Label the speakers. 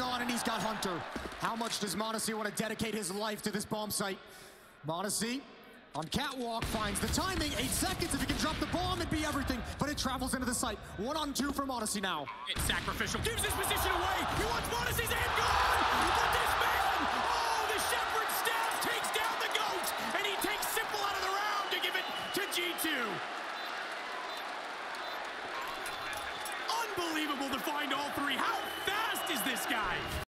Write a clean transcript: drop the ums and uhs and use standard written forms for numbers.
Speaker 1: on, and he's got Hunter. How much does m0NESY want to dedicate his life to this bomb site? m0NESY on catwalk finds the timing. 8 seconds. If he can drop the bomb, it'd be everything. But it travels into the site. 1-on-2 for m0NESY now.
Speaker 2: It's sacrificial. Gives his position away. He wants m0NESY's aim gone. But this man, oh, the Shepherd staff takes down the GOAT, and he takes Simple out of the round to give it to G2. Unbelievable to find all three. How fast is this guy?